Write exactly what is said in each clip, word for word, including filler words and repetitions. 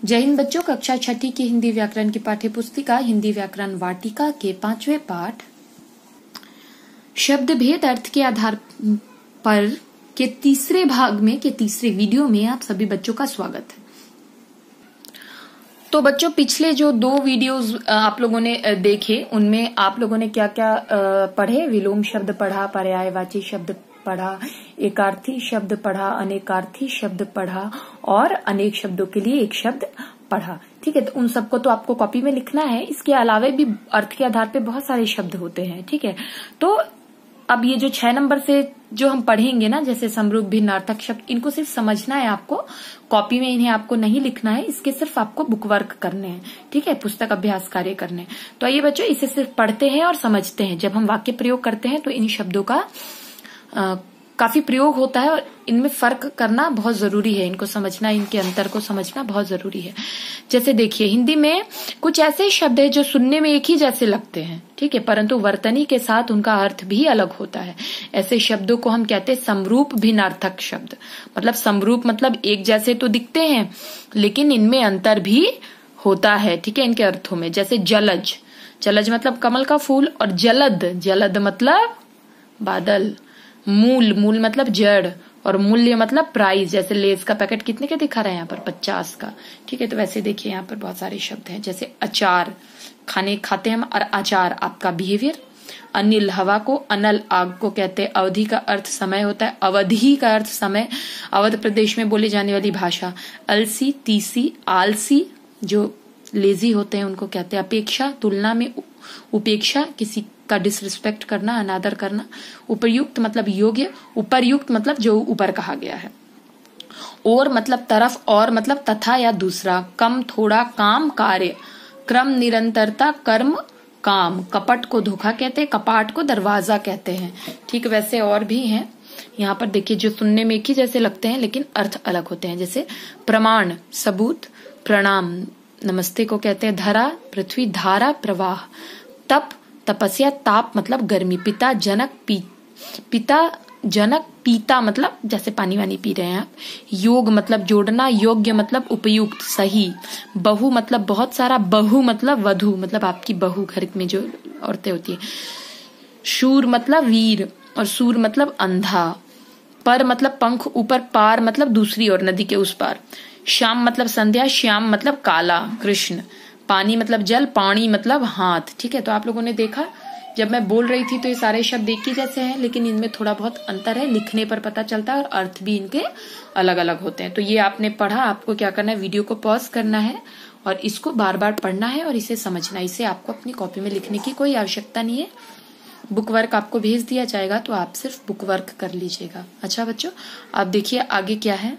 जय हिंद बच्चों, कक्षा छठी की हिंदी व्याकरण की पाठ्य पुस्तिका हिंदी व्याकरण वाटिका के पांचवें पाठ शब्द भेद अर्थ के आधार पर के तीसरे भाग में के तीसरे वीडियो में आप सभी बच्चों का स्वागत है। तो बच्चों, पिछले जो दो वीडियोस आप लोगों ने देखे उनमें आप लोगों ने क्या क्या पढ़े? विलोम शब्द पढ़ा, पर्यायवाची शब्द पढ़ा, एकार्थी शब्द पढ़ा, अनेकार्थी शब्द पढ़ा और अनेक शब्दों के लिए एक शब्द पढ़ा। ठीक है, तो उन सबको तो आपको कॉपी में लिखना है। इसके अलावा भी अर्थ के आधार पे बहुत सारे शब्द होते हैं। ठीक है, तो अब ये जो छह नंबर से जो हम पढ़ेंगे ना, जैसे समरूप, भिन्नार्थक शब्द, इनको सिर्फ समझना है आपको, कॉपी में इन्हें आपको नहीं लिखना है। इसके सिर्फ आपको बुक वर्क करने हैं। ठीक है, पुस्तक अभ्यास कार्य करने हैं। तो आइए बच्चों, इसे सिर्फ पढ़ते हैं और समझते हैं। जब हम वाक्य प्रयोग करते हैं तो इन शब्दों का आ, काफी प्रयोग होता है और इनमें फर्क करना बहुत जरूरी है। इनको समझना, इनके अंतर को समझना बहुत जरूरी है। जैसे देखिए, हिंदी में कुछ ऐसे शब्द है जो सुनने में एक ही जैसे लगते हैं, ठीक है, परंतु वर्तनी के साथ उनका अर्थ भी अलग होता है। ऐसे शब्दों को हम कहते हैं समरूप भिन्नार्थक शब्द। मतलब समरूप मतलब एक जैसे तो दिखते हैं, लेकिन इनमें अंतर भी होता है। ठीक है, इनके अर्थों में। जैसे जलज, जलज मतलब कमल का फूल, और जलद, जलद मतलब बादल। मूल, मूल मतलब जड़, और मूल्य मतलब प्राइस। जैसे लेस का पैकेट कितने का दिखा रहे हैं यहाँ पर? पचास का। ठीक है, तो वैसे देखिए यहाँ पर बहुत सारे शब्द हैं। जैसे अचार, खाने खाते हैं हम, और आचार आपका बिहेवियर। अनिल, हवा को, अनल आग को कहते हैं। अवधि का अर्थ समय होता है। अवधि का अर्थ समय, अवध प्रदेश में बोली जाने वाली भाषा। अलसी, तीसी, आलसी जो लेजी होते हैं उनको कहते हैं। अपेक्षा, तुलना में उपेक्षा, किसी का डिसरिस्पेक्ट करना, अनादर करना। उपयुक्त मतलब योग्य। उपरयुक्त मतलब जो ऊपर कहा गया है। और मतलब तरफ, और मतलब तथा या दूसरा। कम, थोड़ा, काम, कार्य। क्रम, निरंतरता, कर्म, काम। कपट को धोखा कहते हैं। कपाट को दरवाजा कहते हैं। ठीक, वैसे और भी हैं। यहाँ पर देखिए, जो सुनने में एक ही जैसे लगते हैं लेकिन अर्थ अलग होते हैं। जैसे प्रमाण, सबूत। प्रणाम, नमस्ते को कहते हैं। धरा, पृथ्वी। धारा, प्रवाह। तप, तपस्या। ताप मतलब गर्मी। पिता, जनक, पी पिता, जनक, पीता मतलब जैसे पानी वानी पी रहे हैं आप। योग मतलब जोड़ना। योग्य मतलब उपयुक्त, सही। बहु मतलब बहुत सारा। बहु मतलब वधु, मतलब आपकी बहू, घर में जो औरतें होती है। शूर मतलब वीर, और सूर मतलब अंधा। पर मतलब पंख ऊपर। पार मतलब दूसरी ओर, नदी के उस पार। शाम मतलब संध्या। श्याम मतलब काला, कृष्ण। पानी मतलब जल। पानी मतलब हाथ। ठीक है, तो आप लोगों ने देखा जब मैं बोल रही थी तो ये सारे शब्द एक ही जैसे हैं, लेकिन इनमें थोड़ा बहुत अंतर है। लिखने पर पता चलता है और अर्थ भी इनके अलग अलग होते हैं। तो ये आपने पढ़ा। आपको क्या करना है, वीडियो को पॉज करना है और इसको बार बार पढ़ना है और इसे समझना। इसे आपको अपनी कॉपी में लिखने की कोई आवश्यकता नहीं है। बुक वर्क आपको भेज दिया जाएगा, तो आप सिर्फ बुक वर्क कर लीजिएगा। अच्छा बच्चों, आप देखिए आगे क्या है।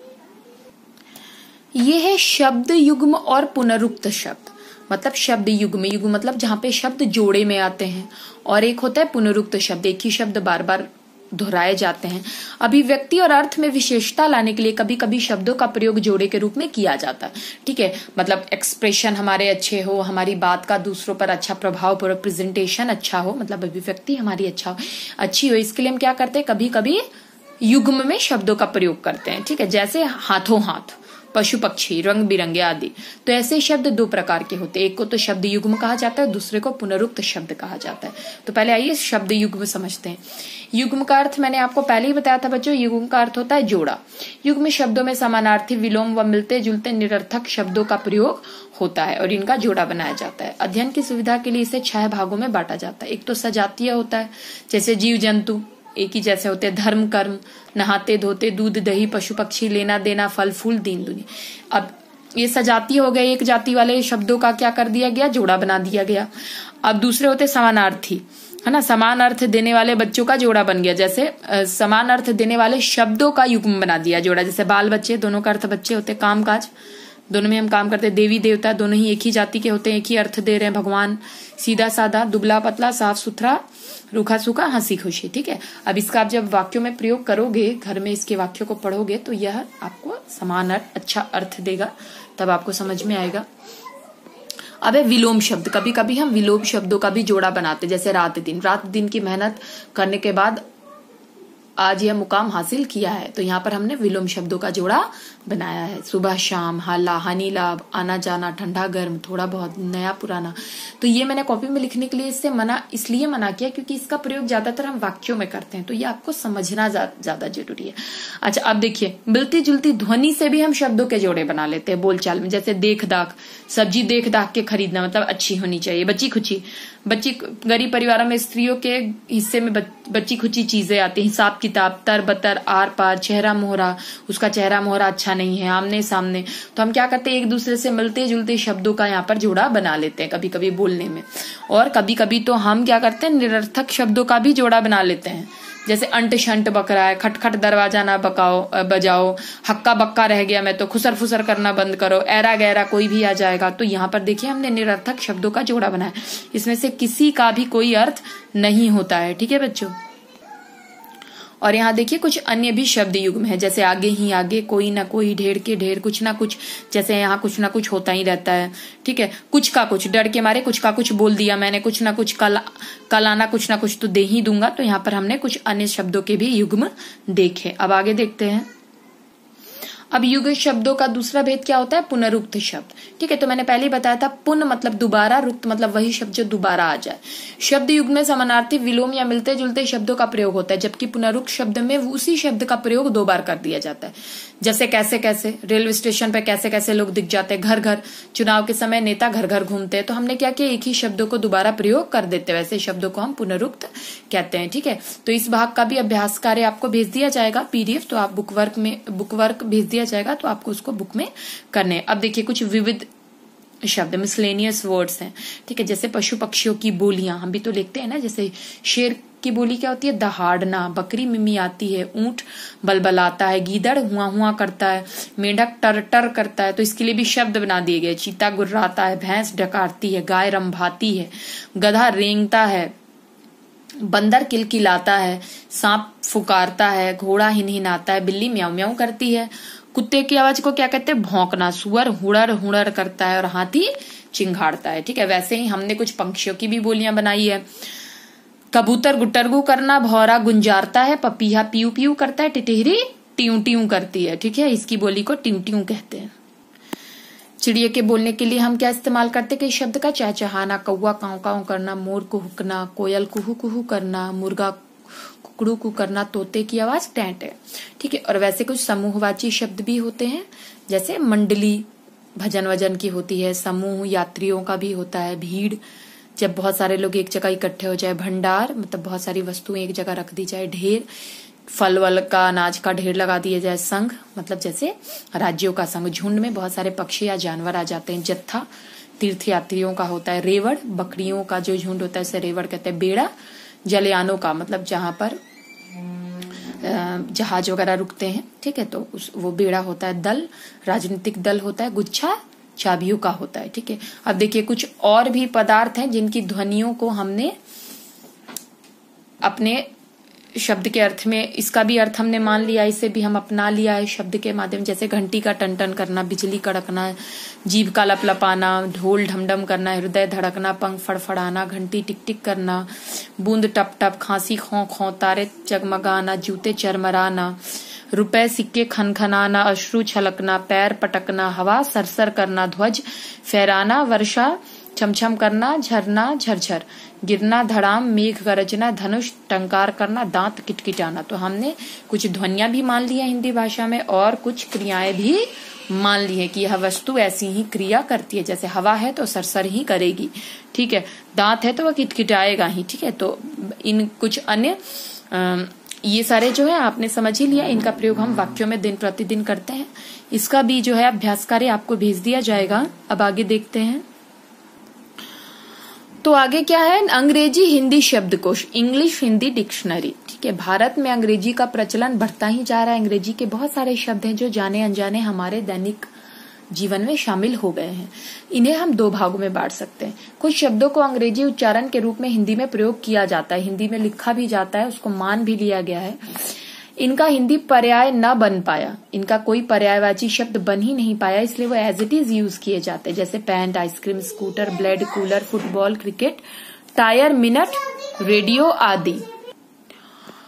ये है शब्द युग्म और पुनरुक्त शब्द। मतलब शब्द युग्म, युग्म मतलब जहां पे शब्द जोड़े में आते हैं, और एक होता है पुनरुक्त शब्द, एक ही शब्द बार बार दोहराए जाते हैं। अभिव्यक्ति और अर्थ में विशेषता लाने के लिए कभी कभी शब्दों का प्रयोग जोड़े के रूप में किया जाता है। ठीक है, मतलब एक्सप्रेशन हमारे अच्छे हो, हमारी बात का दूसरों पर अच्छा प्रभाव पड़े, प्रेजेंटेशन अच्छा हो, मतलब अभिव्यक्ति हमारी अच्छा हो अच्छी हो, इसके लिए हम क्या करते हैं, कभी कभी युग्म में शब्दों का प्रयोग करते हैं। ठीक है, जैसे हाथों हाथ, पशु पक्षी, रंग बिरंगे आदि। तो ऐसे शब्द दो प्रकार के होते हैं। एक को तो शब्द युग्म कहा जाता है, दूसरे को पुनरुक्त शब्द कहा जाता है। तो पहले आइए शब्द युग्म समझते हैं। युग्म का अर्थ मैंने आपको पहले ही बताया था बच्चों। युग्म का अर्थ होता है जोड़ा। युग्म शब्दों में समानार्थी, विलोम व मिलते जुलते निरर्थक शब्दों का प्रयोग होता है और इनका जोड़ा बनाया जाता है। अध्ययन की सुविधा के लिए इसे छह भागों में बांटा जाता है। एक तो सजातीय होता है, जैसे जीव जंतु एक ही जैसे होते हैं। धर्म, कर्म, नहाते धोते, दूध दही, पशु पक्षी, लेना देना, फल फूल, दीन दुनिया। अब ये सजातीय हो गए, एक जाति वाले शब्दों का क्या कर दिया गया, जोड़ा बना दिया गया। अब दूसरे होते समानार्थी, है ना, समान अर्थ देने वाले बच्चों का जोड़ा बन गया। जैसे आ, समान अर्थ देने वाले शब्दों का युग्म बना दिया जोड़ा। जैसे बाल बच्चे, दोनों का अर्थ बच्चे होते। काम काज, दोनों में हम काम करते हैं। देवी देवता, दोनों ही एक ही जाति के होते हैं, एक ही अर्थ दे रहे हैं। भगवान, सीधा साधा, दुबला पतला, साफ सुथरा, रूखा सूखा, हंसी खुशी। ठीक है, अब इसका आप जब वाक्यों में प्रयोग करोगे, घर में इसके वाक्यों को पढ़ोगे, तो यह आपको समान अर्थ, अच्छा अर्थ देगा, तब आपको समझ में आएगा। अब है विलोम शब्द। कभी कभी हम विलोम शब्दों का भी जोड़ा बनाते, जैसे रात दिन। रात दिन की मेहनत करने के बाद आज यह मुकाम हासिल किया है। तो यहाँ पर हमने विलोम शब्दों का जोड़ा बनाया है। सुबह शाम, हाला, हानि लाभ, आना जाना, ठंडा गर्म, थोड़ा बहुत, नया पुराना। तो ये मैंने कॉपी में लिखने के लिए इससे मना इसलिए मना किया क्योंकि इसका प्रयोग ज्यादातर हम वाक्यों में करते हैं, तो ये आपको समझना ज्यादा जरूरी है। अच्छा, अब देखिए, मिलती जुलती ध्वनि से भी हम शब्दों के जोड़े बना लेते हैं बोलचाल में। जैसे देख दाख, सब्जी देख दाख के खरीदना, मतलब अच्छी होनी चाहिए। बच्ची खुची, बच्ची गरीब परिवारों में स्त्रियों के हिस्से में बच्ची खुची चीजें आती हैं। हिसाब किताब, तर बतर, आर पार, चेहरा मोहरा, उसका चेहरा मोहरा अच्छा नहीं है, आमने सामने। तो हम क्या करते हैं, एक दूसरे से मिलते जुलते शब्दों का यहाँ पर जोड़ा बना लेते हैं कभी कभी बोलने में। और कभी कभी तो हम क्या करते हैं, निरर्थक शब्दों का भी जोड़ा बना लेते हैं। जैसे अंट शंट बक रहा है, खटखट दरवाजा ना बकाओ बजाओ, हक्का बक्का रह गया मैं तो, खुसर फुसर करना बंद करो, ऐरा गहरा कोई भी आ जाएगा। तो यहाँ पर देखिए हमने निरर्थक शब्दों का जोड़ा बनाया, इसमें से किसी का भी कोई अर्थ नहीं होता है। ठीक है बच्चों। और यहाँ देखिए कुछ अन्य भी शब्द युग्म है, जैसे आगे ही आगे, कोई ना कोई, ढेर के ढेर, कुछ ना कुछ। जैसे यहाँ कुछ ना कुछ होता ही रहता है। ठीक है, कुछ का कुछ, डर के मारे कुछ का कुछ बोल दिया मैंने, कुछ ना कुछ, कल कल आना कुछ ना कुछ तो दे ही दूंगा। तो यहाँ पर हमने कुछ अन्य शब्दों के भी युग्म देखे। अब आगे देखते हैं। अब युग्म शब्दों का दूसरा भेद क्या होता है, पुनरुक्त शब्द। ठीक है, तो मैंने पहले ही बताया था, पुन मतलब दोबारा, रुक्त मतलब वही शब्द जो दोबारा आ जाए। शब्द युग्म में समानार्थी, विलोम या मिलते जुलते शब्दों का प्रयोग होता है, जबकि पुनरुक्त शब्द में उसी शब्द का प्रयोग दो बार कर दिया जाता है। जैसे कैसे कैसे, रेलवे स्टेशन पे कैसे कैसे लोग दिख जाते हैं, घर घर, चुनाव के समय नेता घर घर घूमते हैं। तो हमने क्या किया, एक ही शब्दों को दोबारा प्रयोग कर देते हैं, वैसे शब्दों को हम पुनरुक्त कहते हैं। ठीक है, तो इस भाग का भी अभ्यास कार्य आपको भेज दिया जाएगा पीडीएफ, तो आप बुक वर्क में बुक वर्क भेज दिया जाएगा, तो आपको उसको बुक में करने। अब देखिए कुछ विविध शब्द, मिसलेनियस वर्ड्स हैं। ठीक है, जैसे पशु पक्षियों की बोलियां हम भी तो लिखते हैं ना। जैसे शेर की बोली क्या होती है, दहाड़ना, बकरी मिमी आती है, ऊंट बलबलाता है, गीदड़ हुआ हुआ करता है, मेंढक टर टर करता है। तो इसके लिए भी शब्द बना दिए गए। चीता गुर्राता है, भैंस डकारती है, गाय रंभाती है, गधा रेंगता है, बंदर किलकिलाता है, सांप फुकारता है, घोड़ा हिनहिनाता है, बिल्ली म्याऊं म्याऊं करती है, कुत्ते की आवाज को क्या कहते हैं, भौंकना, सुअर हुड़र हुड़र करता है और हाथी चिंघाड़ता है। ठीक है, वैसे ही हमने कुछ पंक्षियों की भी बोलियां बनाई है। कबूतर गुटरगू करना, भौरा गुंजारता है, पपीहा पीऊ पीऊ करता है, टिटहरी ट्यू ट्यू करती है। ठीक है, इसकी बोली को ट्यू ट्यू कहते हैं। चिड़िया के बोलने के लिए हम क्या इस्तेमाल करते हैं, कई शब्द का, चहचहाना, कौवा काऊ काऊ करना, मोर कुहुकना, कोयल कुहू कुहू करना, मुर्गा कुकड़ू कु करना, तोते की आवाज टैंट है। ठीक है, और वैसे कुछ समूहवाची शब्द भी होते हैं, जैसे मंडली भजन वजन की होती है, समूह यात्रियों का भी होता है, भीड़ जब बहुत सारे लोग एक जगह इकट्ठे हो जाए, भंडार मतलब बहुत सारी वस्तुएं एक जगह रख दी जाए, ढेर फल वल का, अनाज का ढेर लगा दिया जाए, संघ मतलब जैसे राज्यों का संघ, झुंड में बहुत सारे पक्षी या जानवर आ जाते हैं, जत्था तीर्थ यात्रियों का होता है, रेवड़ बकरियों का जो झुंड होता है उसे रेवड़ कहते हैं, बेड़ा जलयानों का मतलब जहां पर जहाज वगैरह रुकते हैं। ठीक है, तो उस वो बेड़ा होता है, दल राजनीतिक दल होता है, गुच्छा चाबियों का होता है। ठीक है, अब देखिए कुछ और भी पदार्थ हैं जिनकी ध्वनियों को हमने अपने शब्द के अर्थ में, इसका भी अर्थ हमने मान लिया, इसे भी हम अपना लिया है शब्द के माध्यम। जैसे घंटी का टन टन करना, बिजली कड़कना, जीभ का लपलपाना, ढोल ढमढम करना, हृदय धड़कना, पंख फड़फड़ाना, घंटी टिक टिक करना, बूंद टप टप, खांसी खौं खौं, तारे जगमगाना, जूते चरमराना, रुपए सिक्के खनखनाना, अश्रु छलकना, पैर पटकना, हवा सरसर करना, ध्वज फहराना, वर्षा छमछम करना, झरना झरझर गिरना, धड़ाम मेघ गरजना, धनुष टंकार करना, दांत किटकिटाना। तो हमने कुछ ध्वनियां भी मान ली है हिंदी भाषा में और कुछ क्रियाएं भी मान ली है कि यह वस्तु ऐसी ही क्रिया करती है। जैसे हवा है तो सरसर ही करेगी, ठीक है, दांत है तो वह किटकिटाएगा ही। ठीक है, तो इन कुछ अन्य आ, ये सारे जो है आपने समझ ही लिया, इनका प्रयोग हम वाक्यों में दिन प्रतिदिन करते हैं। इसका भी जो है अभ्यास कार्य आपको भेज दिया जाएगा। अब आगे देखते हैं। तो आगे क्या है, अंग्रेजी हिंदी शब्दकोश, इंग्लिश हिंदी डिक्शनरी। ठीक है, भारत में अंग्रेजी का प्रचलन बढ़ता ही जा रहा है। अंग्रेजी के बहुत सारे शब्द हैं जो जाने अनजाने हमारे दैनिक जीवन में शामिल हो गए हैं। इन्हें हम दो भागों में बांट सकते हैं। कुछ शब्दों को अंग्रेजी उच्चारण के रूप में हिंदी में प्रयोग किया जाता है, हिंदी में लिखा भी जाता है, उसको मान भी लिया गया है। इनका हिंदी पर्याय न बन पाया, इनका कोई पर्यायवाची शब्द बन ही नहीं पाया, इसलिए वो एज इट इज यूज किए जाते हैं। जैसे pant, ice cream, scooter, blade, cooler, football, cricket, tyre, minute, radio आदि।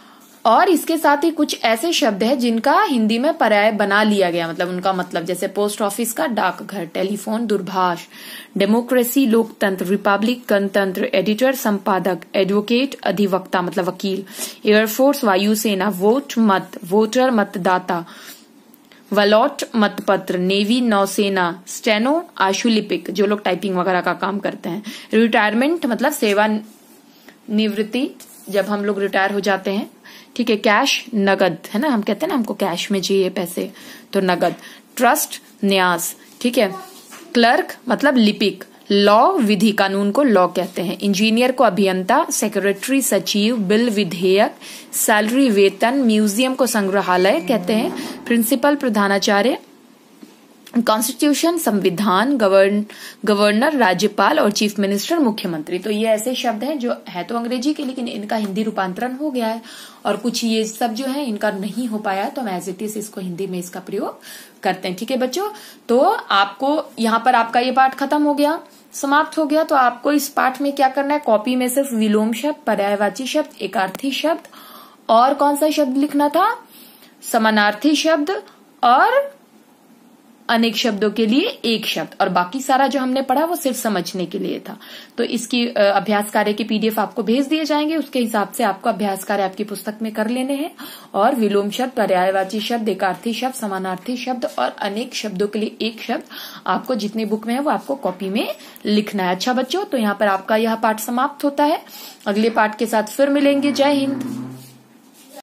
और इसके साथ ही कुछ ऐसे शब्द है जिनका हिंदी में पर्याय बना लिया गया, मतलब उनका मतलब, जैसे पोस्ट ऑफिस का डाकघर, टेलीफोन दूरभाष, डेमोक्रेसी लोकतंत्र, रिपब्लिक गणतंत्र, एडिटर संपादक, एडवोकेट अधिवक्ता मतलब वकील, एयरफोर्स वायुसेना, वोट मत वोटर मतदाता, वलॉट मतपत्र, नेवी नौसेना, स्टेनो आशुलिपिक जो लोग टाइपिंग वगैरह का काम करते हैं, रिटायरमेंट मतलब सेवा निवृत्ति जब हम लोग रिटायर हो जाते हैं, ठीक है, कैश नगद है ना, हम कहते हैं ना हमको कैश में चाहिए पैसे तो नगद, ट्रस्ट न्यास, ठीक है, क्लर्क मतलब लिपिक, लॉ विधि कानून को लॉ कहते हैं, इंजीनियर को अभियंता, सेक्रेटरी सचिव, बिल विधेयक, सैलरी वेतन, म्यूजियम को संग्रहालय कहते हैं, प्रिंसिपल प्रधानाचार्य, कॉन्स्टिट्यूशन संविधान, गवर्न गवर्नर राज्यपाल और चीफ मिनिस्टर मुख्यमंत्री। तो ये ऐसे शब्द हैं जो है तो अंग्रेजी के लेकिन इनका हिंदी रूपांतरण हो गया है, और कुछ ये सब जो है इनका नहीं हो पाया है, तो हम एज इट इज इसको हिंदी में इसका प्रयोग करते हैं। ठीक है बच्चों, तो आपको यहाँ पर आपका ये पाठ खत्म हो गया, समाप्त हो गया। तो आपको इस पाठ में क्या करना है, कॉपी में सिर्फ विलोम शब्द, पर्यायवाची शब्द, एकार्थी शब्द और कौन सा शब्द लिखना था, समानार्थी शब्द और अनेक शब्दों के लिए एक शब्द, और बाकी सारा जो हमने पढ़ा वो सिर्फ समझने के लिए था। तो इसकी अभ्यास कार्य के पीडीएफ आपको भेज दिए जाएंगे, उसके हिसाब से आपको अभ्यास कार्य आपकी पुस्तक में कर लेने हैं। और विलोम शब्द, पर्यायवाची शब्द, एकार्थी शब्द, समानार्थी शब्द और अनेक शब्दों के लिए एक शब्द आपको जितने बुक में है वो आपको कॉपी में लिखना है। अच्छा बच्चों, तो यहाँ पर आपका यह पाठ समाप्त होता है। अगले पाठ के साथ फिर मिलेंगे। जय हिंद।